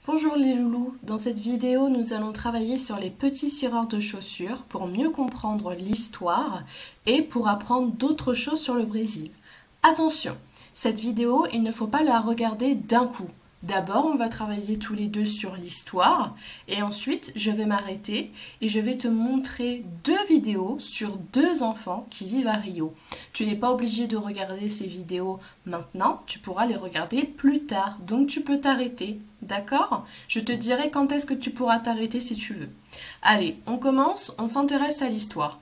Bonjour les loulous, dans cette vidéo nous allons travailler sur les petits cireurs de chaussures pour mieux comprendre l'histoire et pour apprendre d'autres choses sur le Brésil. Attention, cette vidéo il ne faut pas la regarder d'un coup. D'abord on va travailler tous les deux sur l'histoire et ensuite je vais m'arrêter et je vais te montrer deux vidéos sur deux enfants qui vivent à Rio. Tu n'es pas obligé de regarder ces vidéos maintenant, tu pourras les regarder plus tard, donc tu peux t'arrêter. D'accord? Je te dirai quand est-ce que tu pourras t'arrêter si tu veux. Allez, on commence, on s'intéresse à l'histoire.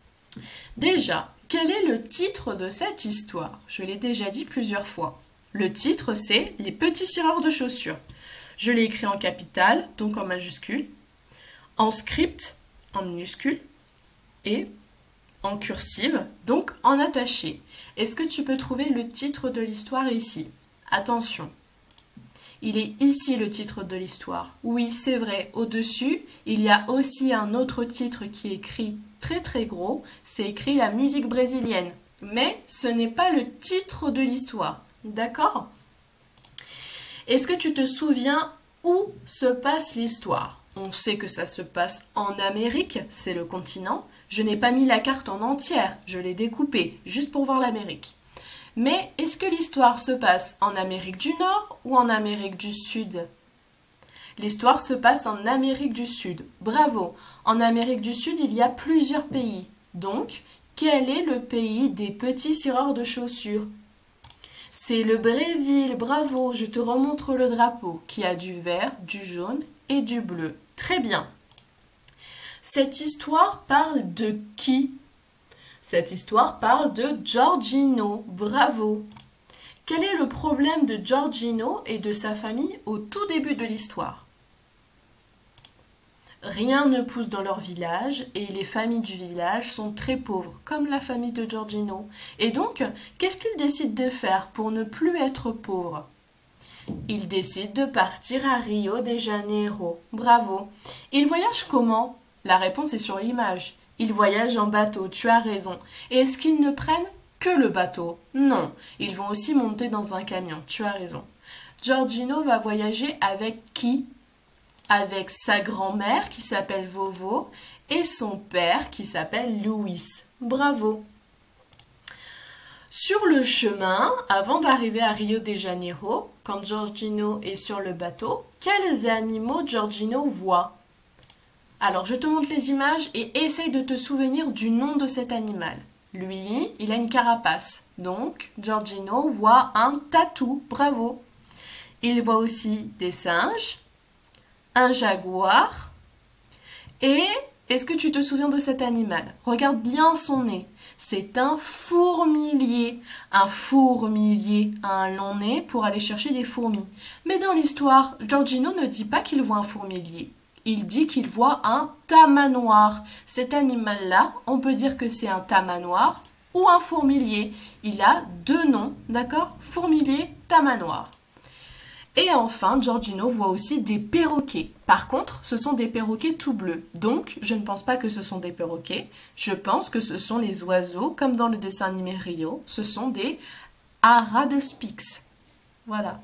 Déjà, quel est le titre de cette histoire? Je l'ai déjà dit plusieurs fois. Le titre, c'est « Les petits cireurs de chaussures ». Je l'ai écrit en capitale, donc en majuscule, en script, en minuscule, et en cursive, donc en attaché. Est-ce que tu peux trouver le titre de l'histoire ici? Attention. Il est ici le titre de l'histoire. Oui, c'est vrai, au-dessus, il y a aussi un autre titre qui est écrit très très gros. C'est écrit la musique brésilienne. Mais ce n'est pas le titre de l'histoire. D'accord? Est-ce que tu te souviens où se passe l'histoire? On sait que ça se passe en Amérique, c'est le continent. Je n'ai pas mis la carte en entière, je l'ai découpée, juste pour voir l'Amérique. Mais est-ce que l'histoire se passe en Amérique du Nord ou en Amérique du Sud? L'histoire se passe en Amérique du Sud. Bravo! En Amérique du Sud, il y a plusieurs pays. Donc, quel est le pays des petits cireurs de chaussures? C'est le Brésil. Bravo! Je te remontre le drapeau qui a du vert, du jaune et du bleu. Très bien. Cette histoire parle de qui? Cette histoire parle de Giorgino. Bravo! Quel est le problème de Giorgino et de sa famille au tout début de l'histoire? Rien ne pousse dans leur village et les familles du village sont très pauvres, comme la famille de Giorgino. Et donc, qu'est-ce qu'ils décident de faire pour ne plus être pauvres? Ils décident de partir à Rio de Janeiro. Bravo! Ils voyagent comment? La réponse est sur l'image. Ils voyagent en bateau, tu as raison. Et est-ce qu'ils ne prennent que le bateau? Non, ils vont aussi monter dans un camion, tu as raison. Giorgino va voyager avec qui? Avec sa grand-mère qui s'appelle Vovo et son père qui s'appelle Luis. Bravo! Sur le chemin, avant d'arriver à Rio de Janeiro, quand Giorgino est sur le bateau, quels animaux Giorgino voit? Alors, je te montre les images et essaye de te souvenir du nom de cet animal. Lui, il a une carapace. Donc, Giorgino voit un tatou. Bravo! Il voit aussi des singes, un jaguar. Et, est-ce que tu te souviens de cet animal? Regarde bien son nez. C'est un fourmilier. Un fourmilier a un long nez pour aller chercher des fourmis. Mais dans l'histoire, Giorgino ne dit pas qu'il voit un fourmilier. Il dit qu'il voit un tamanoir. Cet animal-là, on peut dire que c'est un tamanoir ou un fourmilier. Il a deux noms, d'accord? Fourmilier, tamanoir. Et enfin, Giorgino voit aussi des perroquets. Par contre, ce sont des perroquets tout bleus. Donc, je ne pense pas que ce sont des perroquets. Je pense que ce sont les oiseaux, comme dans le dessin animé Rio. Ce sont des aradospix. Voilà.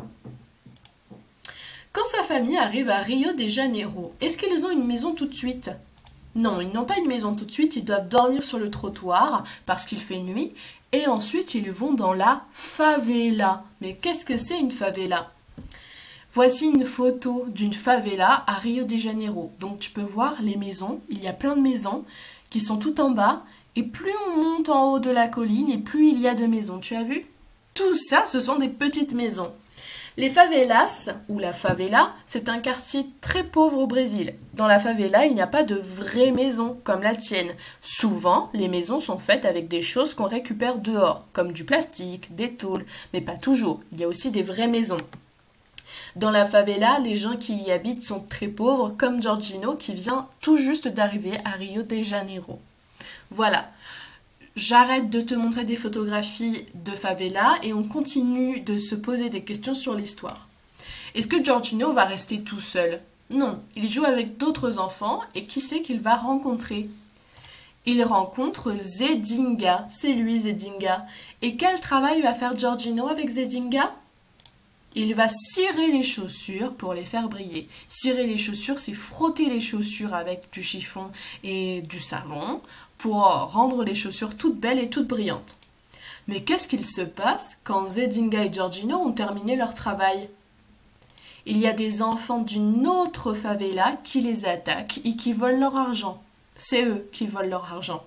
Quand sa famille arrive à Rio de Janeiro, est-ce qu'ils ont une maison tout de suite? Non, ils n'ont pas une maison tout de suite, ils doivent dormir sur le trottoir parce qu'il fait nuit. Et ensuite, ils vont dans la favela. Mais qu'est-ce que c'est une favela? Voici une photo d'une favela à Rio de Janeiro. Donc tu peux voir les maisons, il y a plein de maisons qui sont tout en bas. Et plus on monte en haut de la colline et plus il y a de maisons. Tu as vu? Tout ça, ce sont des petites maisons. Les favelas, ou la favela, c'est un quartier très pauvre au Brésil. Dans la favela, il n'y a pas de vraies maisons comme la tienne. Souvent, les maisons sont faites avec des choses qu'on récupère dehors, comme du plastique, des tôles, mais pas toujours. Il y a aussi des vraies maisons. Dans la favela, les gens qui y habitent sont très pauvres, comme Giorgino qui vient tout juste d'arriver à Rio de Janeiro. Voilà. J'arrête de te montrer des photographies de favela et on continue de se poser des questions sur l'histoire. Est-ce que Giorgino va rester tout seul? Non, il joue avec d'autres enfants et qui c'est qu'il va rencontrer? Il rencontre Zedinga, c'est lui Zedinga. Et quel travail va faire Giorgino avec Zedinga? Il va cirer les chaussures pour les faire briller. Cirer les chaussures, c'est frotter les chaussures avec du chiffon et du savon pour rendre les chaussures toutes belles et toutes brillantes. Mais qu'est-ce qu'il se passe quand Zedinga et Giorgino ont terminé leur travail? Il y a des enfants d'une autre favela qui les attaquent et qui volent leur argent. C'est eux qui volent leur argent.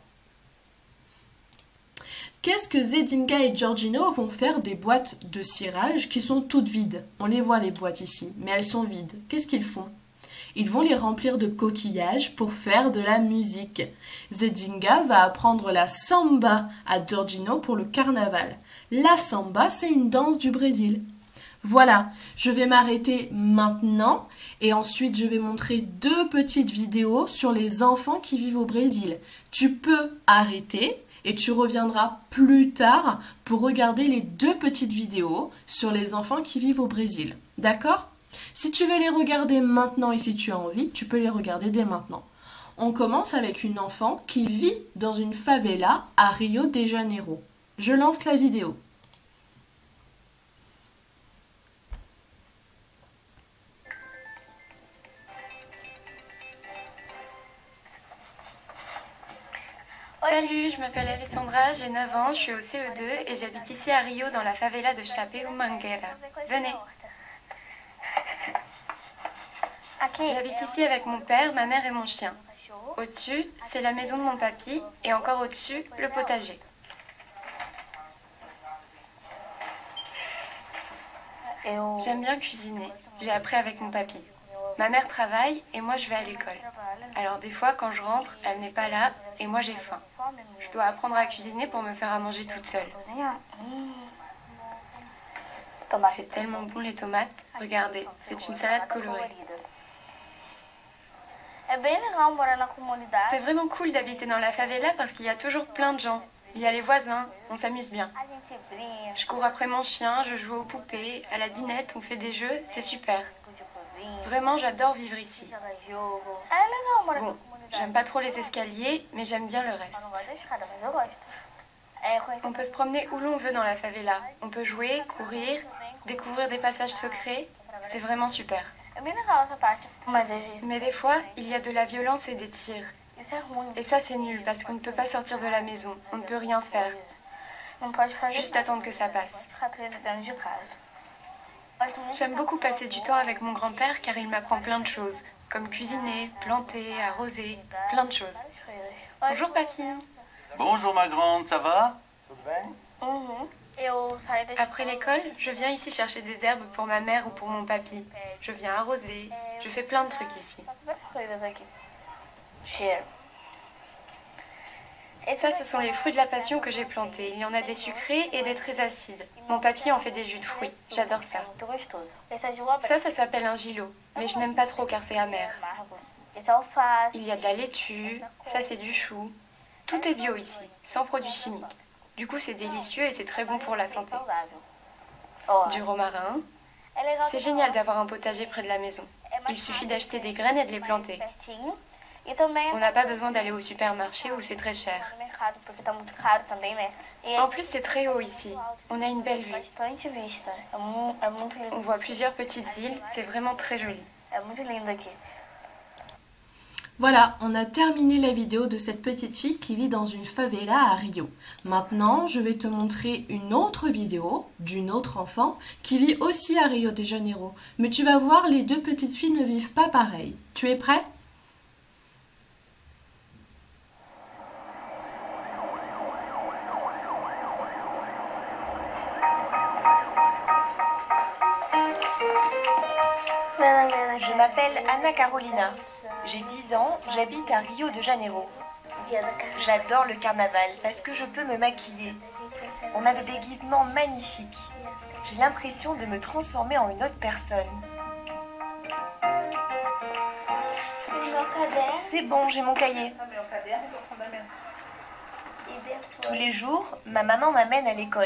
Qu'est-ce que Zedinga et Giorgino vont faire des boîtes de cirage qui sont toutes vides? On les voit les boîtes ici, mais elles sont vides. Qu'est-ce qu'ils font? Ils vont les remplir de coquillages pour faire de la musique. Zedinga va apprendre la samba à Giorgino pour le carnaval. La samba, c'est une danse du Brésil. Voilà, je vais m'arrêter maintenant et ensuite je vais montrer 2 petites vidéos sur les enfants qui vivent au Brésil. Tu peux arrêter et tu reviendras plus tard pour regarder les 2 petites vidéos sur les enfants qui vivent au Brésil. D'accord? Si tu veux les regarder maintenant et si tu as envie, tu peux les regarder dès maintenant. On commence avec une enfant qui vit dans une favela à Rio de Janeiro. Je lance la vidéo. Salut, je m'appelle Alessandra, j'ai 9 ans, je suis au CE2 et j'habite ici à Rio dans la favela de Chapéu Mangueira. Venez. J'habite ici avec mon père, ma mère et mon chien. Au-dessus, c'est la maison de mon papy et encore au-dessus, le potager. J'aime bien cuisiner, j'ai appris avec mon papy. Ma mère travaille et moi je vais à l'école. Alors des fois quand je rentre, elle n'est pas là et moi j'ai faim. Je dois apprendre à cuisiner pour me faire à manger toute seule. C'est tellement bon les tomates. Regardez, c'est une salade colorée. C'est vraiment cool d'habiter dans la favela parce qu'il y a toujours plein de gens. Il y a les voisins, on s'amuse bien. Je cours après mon chien, je joue aux poupées, à la dinette, on fait des jeux, c'est super. Vraiment, j'adore vivre ici. Bon, j'aime pas trop les escaliers, mais j'aime bien le reste. On peut se promener où l'on veut dans la favela. On peut jouer, courir, découvrir des passages secrets. C'est vraiment super. Mais des fois, il y a de la violence et des tirs. Et ça, c'est nul parce qu'on ne peut pas sortir de la maison. On ne peut rien faire. Juste attendre que ça passe. J'aime beaucoup passer du temps avec mon grand-père car il m'apprend plein de choses, comme cuisiner, planter, arroser, plein de choses. Bonjour papy. Bonjour ma grande, ça va? Après l'école, je viens ici chercher des herbes pour ma mère ou pour mon papy. Je viens arroser, je fais plein de trucs ici. Et ça, ce sont les fruits de la passion que j'ai plantés. Il y en a des sucrés et des très acides. Mon papy en fait des jus de fruits. J'adore ça. Ça s'appelle un gilo. Mais je n'aime pas trop car c'est amer. Il y a de la laitue. Ça, c'est du chou. Tout est bio ici, sans produits chimiques. Du coup, c'est délicieux et c'est très bon pour la santé. Du romarin. C'est génial d'avoir un potager près de la maison. Il suffit d'acheter des graines et de les planter. On n'a pas besoin d'aller au supermarché où c'est très cher. En plus, c'est très haut ici. On a une belle vue. On voit plusieurs petites îles. C'est vraiment très joli. Voilà, on a terminé la vidéo de cette petite fille qui vit dans une favela à Rio. Maintenant, je vais te montrer une autre vidéo d'une autre enfant qui vit aussi à Rio de Janeiro. Mais tu vas voir, les 2 petites filles ne vivent pas pareil. Tu es prêt ? Je m'appelle Anna Carolina, j'ai 10 ans, j'habite à Rio de Janeiro. J'adore le carnaval parce que je peux me maquiller. On a des déguisements magnifiques. J'ai l'impression de me transformer en une autre personne. C'est bon, j'ai mon cahier. Tous les jours, ma maman m'amène à l'école.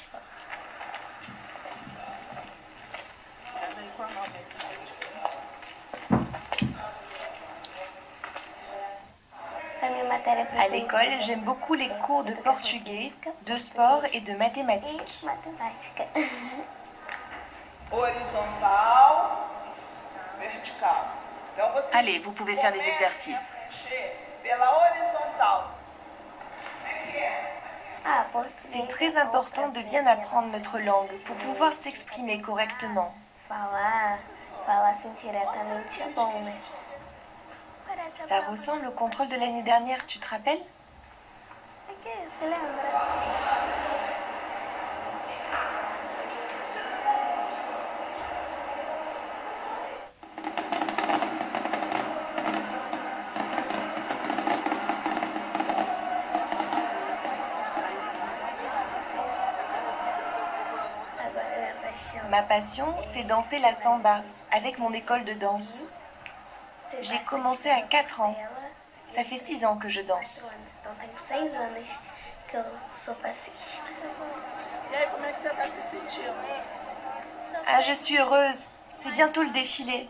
À l'école, j'aime beaucoup les cours de portugais, de sport et de mathématiques. Allez, vous pouvez faire des exercices. C'est très important de bien apprendre notre langue pour pouvoir s'exprimer correctement. Ça ressemble au contrôle de l'année dernière, tu te rappelles? Ma passion, c'est danser la samba avec mon école de danse. J'ai commencé à 4 ans. Ça fait 6 ans que je danse. Ah, je suis heureuse. C'est bientôt le défilé.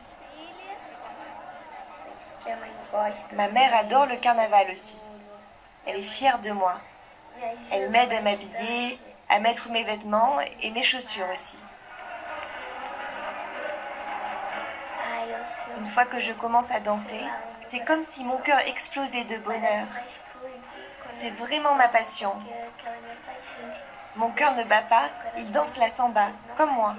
Ma mère adore le carnaval aussi. Elle est fière de moi. Elle m'aide à m'habiller, à mettre mes vêtements et mes chaussures aussi. Une fois que je commence à danser, c'est comme si mon cœur explosait de bonheur. C'est vraiment ma passion. Mon cœur ne bat pas, il danse la samba, comme moi.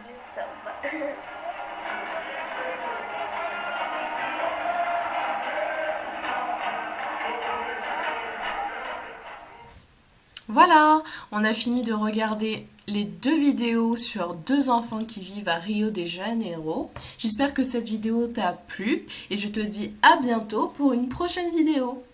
Voilà, on a fini de regarder les 2 vidéos sur 2 enfants qui vivent à Rio de Janeiro. J'espère que cette vidéo t'a plu et je te dis à bientôt pour une prochaine vidéo.